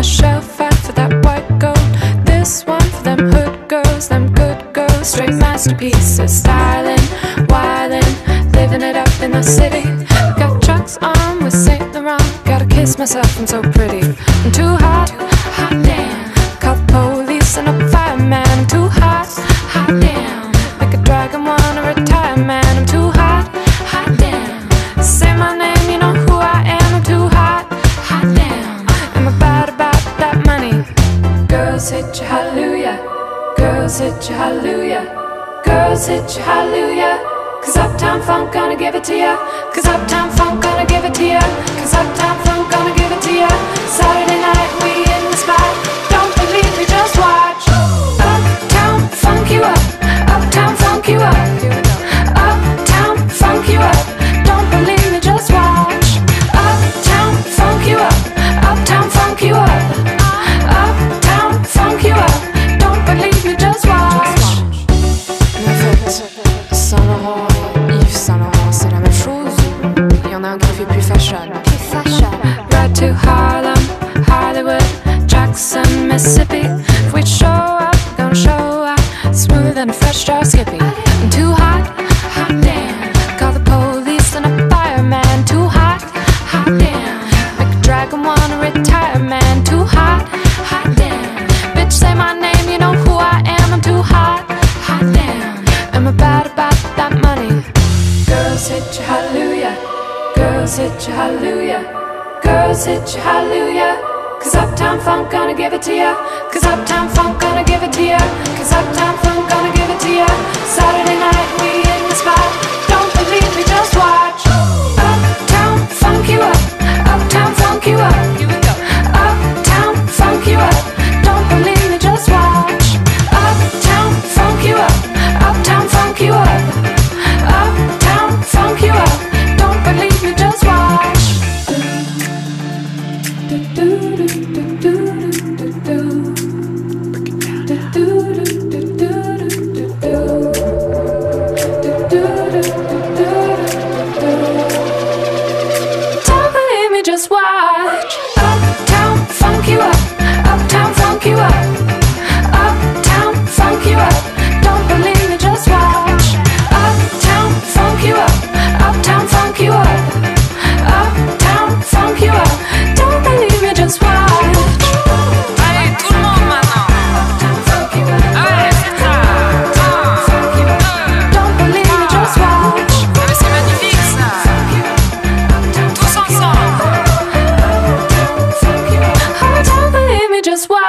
shelf, fight for that white gold. This one for them hood girls, them good girls, straight masterpieces, styling, wilding, living it up in the city. Got trucks on with Saint Laurent, gotta kiss myself, I'm so pretty. I'm too hot, hot damn. Call the police and a fireman. I'm too hot, hot damn. Make a dragon wanna retire, man. I'm too hot, hot damn. Say my name, you know who I am. I'm too hot, hot damn. I'm about that money. Girls hit you, hallelujah. Girls hit you, hallelujah. Girls hit you, hallelujah. Cause Uptown Funk gonna give it to ya. Cause Uptown Funk gonna give it to ya. Cause Uptown Funk gonna give it to ya. Saturday night we in the spot. Don't believe me, just watch. Uptown Funk you up. Uptown Funk you up. Uptown Funk you up. Don't believe me, just watch. Uptown Funk you up. Uptown Funk you up. Uptown Funk you up. Don't believe me, just watch. Saint Laurent, Yves Saint Laurent, c'est la même chose. Il y en a un qui fait plus fashion. Right to Harlem, Hollywood, Jackson, Mississippi. If we show up, gonna show up smooth and a fresh jar Skippy. I'm too hot, hot damn. Call the police and a fireman. Too hot, hot damn. Make a dragon wanna retire, man. Too hot, hot damn. Bitch, say my name, you know who I am. I'm too hot, hot damn. I'm about that money. Girls hit you, hallelujah. Girls hit you, hallelujah. Girls hit you, hallelujah. Cause Uptown Funk gonna give it to ya. Cause Uptown Funk gonna give it to ya. Cause Uptown Funk gonna give it to ya. Saturday night we in the spot. Don't believe me, just watch. Uptown Funk you up. Uptown Funk you up. Here we go. Uptown Funk you up. Don't believe me, just watch. Uptown Funk you up. Uptown Funk you up. Uptown Funk you up. Don't believe me, just watch. Don't believe me, just watch. Uptown Funk you up. Uptown Funk you up. Uptown Funk you up. Don't believe me, just watch. Uptown Funk you up. Uptown Funk you up. Uptown Funk you up. Don't believe me, just watch. Allez, tout le monde maintenant. Allez, c'est ça. Don't believe me, just watch. Mais c'est magnifique ça. Tous ensemble. Oh, don't believe me, just watch.